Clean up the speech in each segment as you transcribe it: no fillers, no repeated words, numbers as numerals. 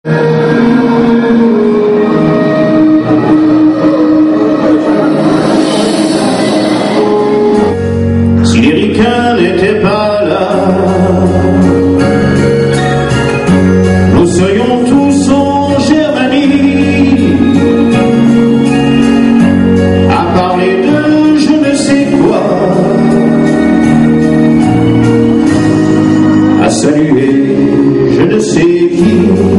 Si les ricains n'étaient pas là, nous serions tous en Germanie à parler de je ne sais quoi, à saluer je ne sais qui.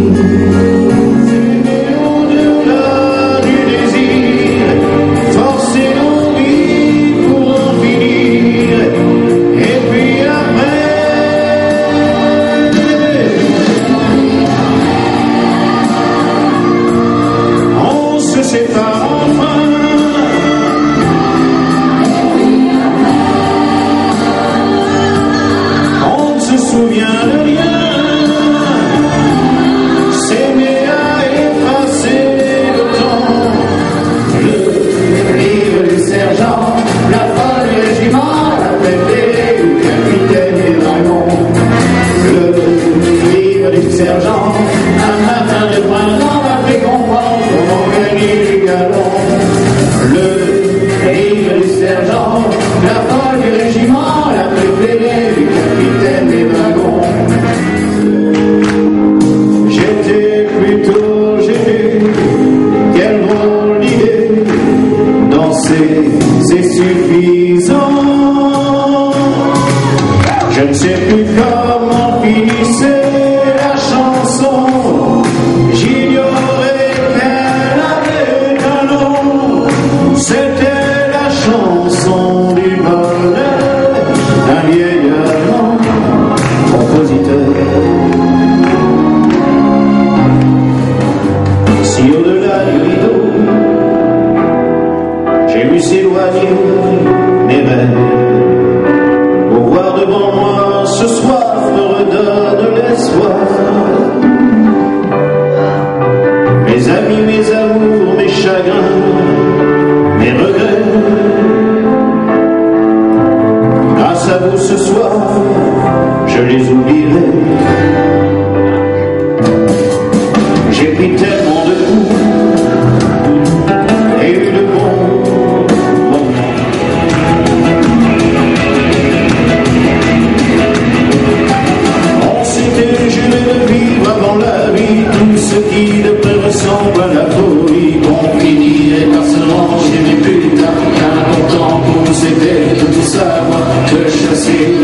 C'est suffisant. Je ne sais plus comment finissait la chanson. J'ignorais qu'elle avait un nom. C'était la chanson du bonheur d'un vieil Allemand, compositeur. Si au-delà du rideau j'ai vu s'éloigner mes rêves, pour voir devant moi ce soir me redonne l'espoir. Mes amis, mes amours, mes chagrins, mes regrets, grâce à vous ce soir, je les oublierai. J'ai pris tellement de coups et eu de bons. Tout ce qui de près ressemble à la folie, qu'on finirait par se ranger, mais plus tard, qu'important pour nous c'était de tout savoir, de chasser